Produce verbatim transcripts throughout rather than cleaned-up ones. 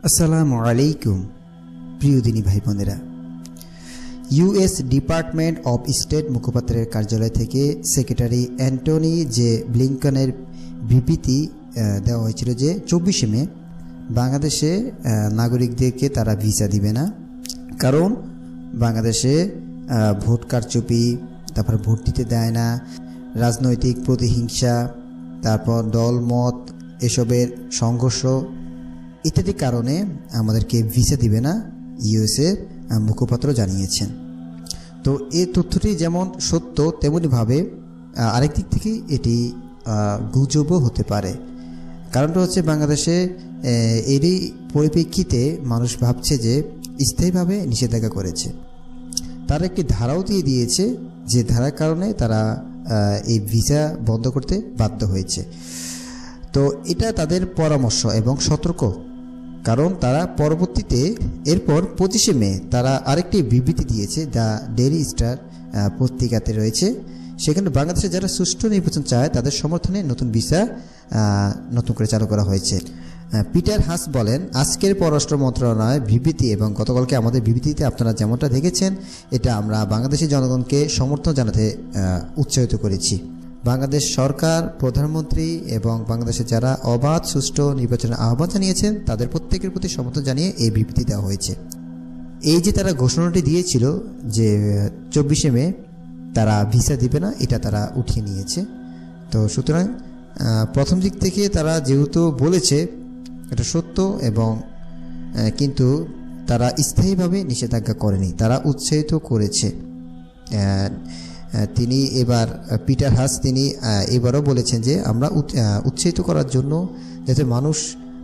আসসালামু আলাইকুম প্রিয় দিনী ভাই বোনেরা। ইউএস ডিপার্টমেন্ট অব স্টেট মুখপাত্রের কার্যালয় থেকে সেক্রেটারি অ্যান্টনি জে ব্লিংকনের বিবৃতি দেওয়া হয়েছিল যে চব্বিশে মে বাংলাদেশে নাগরিকদেরকে তারা ভিসা দিবে না, কারণ বাংলাদেশে ভোট কারচুপি, তারপর ভোট দিতে দেয় না, রাজনৈতিক প্রতিহিংসা, তারপর দলমত, এসবের সংঘর্ষ ইত্যাদি কারণে আমাদেরকে ভিসা দিবে না, ইউএসের মুখপাত্র জানিয়েছেন। তো এই তথ্যটি যেমন সত্য, তেমনিভাবে আরেক দিক থেকে এটি গুজবও হতে পারে। কারণটা হচ্ছে বাংলাদেশে এরই পরিপ্রেক্ষিতে মানুষ ভাবছে যে স্থায়ীভাবে নিষেধাজ্ঞা করেছে। তারা একটি ধারাও দিয়ে দিয়েছে, যে ধারার কারণে তারা এই ভিসা বন্ধ করতে বাধ্য হয়েছে। তো এটা তাদের পরামর্শ এবং সতর্ক, কারণ তারা পরবর্তীতে এরপর পঁচিশে মে তারা আরেকটি বিবৃতি দিয়েছে, দ্য ডেইলি স্টার পত্রিকাতে রয়েছে। সেখানে বাংলাদেশে যারা সুষ্ঠু নির্বাচন চায় তাদের সমর্থনে নতুন ভিসা নতুন করে চালু করা হয়েছে। পিটার হাস বলেন, আজকের পররাষ্ট্র মন্ত্রণালয় বিবৃতি এবং গতকালকে আমাদের বিবৃতিতে আপনারা যেমনটা দেখেছেন, এটা আমরা বাংলাদেশি জনগণকে সমর্থন জানাতে উৎসাহিত করেছি। বাংলাদেশ সরকার, প্রধানমন্ত্রী এবং বাংলাদেশে যারা অবাধ সুষ্ঠু নির্বাচনের আহ্বান জানিয়েছেন তাদের প্রত্যেকের প্রতি সমর্থন জানিয়ে এই বিবৃতি দেওয়া হয়েছে। এই যে তারা ঘোষণাটি দিয়েছিল যে চব্বিশে মে তারা ভিসা দিবে না, এটা তারা উঠিয়ে নিয়েছে। তো সুতরাং প্রথম দিক থেকে তারা যেহেতু বলেছে এটা সত্য, এবং কিন্তু তারা স্থায়ীভাবে নিষেধাজ্ঞা করেনি, তারা উৎসাহিত করেছে। তিনি এবার পিটার হাস তিনি এবারও বলেছেন যে আমরা উৎসাহিত করার জন্য যাতে মানুষ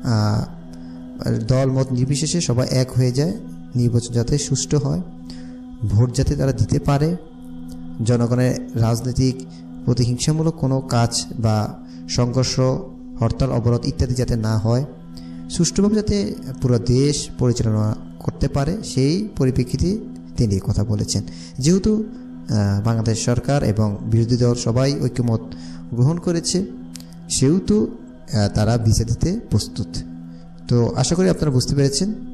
দল মত নির্বিশেষে সবাই এক হয়ে যায়, নির্বাচন যাতে সুষ্ঠু হয়, ভোট যাতে তারা দিতে পারে, জনগণের রাজনৈতিক প্রতিহিংসামূলক কোনো কাজ বা সংঘর্ষ, হরতাল, অবরোধ ইত্যাদি যাতে না হয়, সুষ্ঠুভাবে যাতে পুরো দেশ পরিচালনা করতে পারে, সেই পরিপ্রেক্ষিতে তিনি কথা বলেছেন। যেহেতু বাংলাদেশ সরকার এবং বিরোধী দল সবাই ঐক্যমত গ্রহণ করেছে, সেহেতু তারা ভিসা দিতে প্রস্তুত। তো আশা করি আপনারা বুঝতে পেরেছেন।